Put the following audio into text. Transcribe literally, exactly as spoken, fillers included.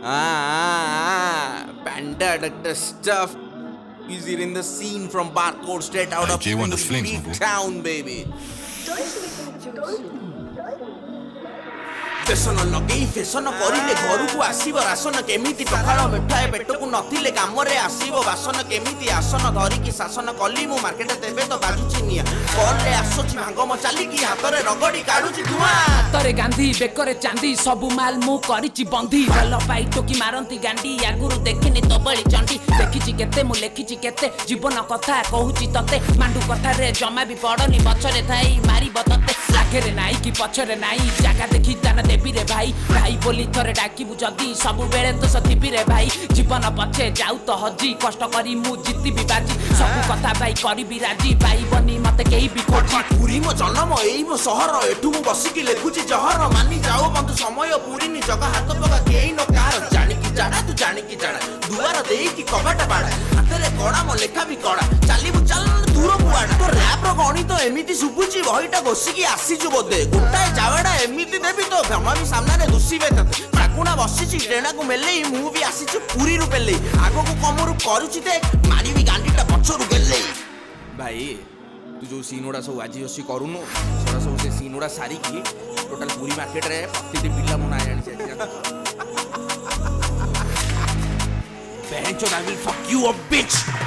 Ah, Panda the stuff. Easier in the scene from Barcode, straight out Hey, of J one the the flings, my big boy. town, baby. बेसन लगे fashion करिले घरकू आसीब ration केमिति पखाल मिठाए पेटकू नथिले कामरे आसीब बासन केमिति आसन धरिकी शासन कली मु मार्केट देबे तो बाजुची निया कॉलले आसोची भांग म चालिकी हातरे रगड़ी काढुची धुआ तरे गांधी बेकरे चांदी सबु माल मु करिची बंधी भल पाई टोकी मारंती गांडी आगुरु देखिनी तो बळी चंडी देखिची केते मु लेखिची केते जीवन कथा कहूची तते मांडू कथा रे जमा भी पड़नी पछरे थाई मारी बतते लाखेरे नाई की पछरे नाई जागा देखि दाना देबी रे भाई भाई बोली थरे डाकिबु जदी सब बेले तो सथिबी रे भाई जीवन पछे जाऊ तो हजी कष्ट करी मु जिति भी बाजी सब कथा भाई करिबी राजी भाई बनी मते केही भी खोजी पुरी मो जन्म एई मो शहर एठू मु बसिकी लेखुची जहर मानी जाओ बंधु समय पुरी नि जगह हाथ पका केही न कार जानिकी जाडा तू जानिकी जाडा दुआर देई की कबाटा बाडा हातरे कड़ा मो लेखा भी कड़ा चालिबु चल दूर कुआडा तो रैप रो गणी तो एमिति सुबुची बहिटा बसिकी आसीजु बोदे गुटाए जावडा एमिति देबी तो भमा भी सामने रे दुसीबे तते सागुना बसिची डेना को मेलेई मु भी आसीछु पुरी रु पेलेई आगो को कमरु करूची ते मारी भी गांडीटा पछरु गेलेई भाई तू जो सीनोड़ा सब आज असी करूनु सेटा सब से सीनोड़ा सारी की टोटल पूरी मार्केट रे प्रति पिल्ला मुना जानि छै बेंचो I will fuck you a beach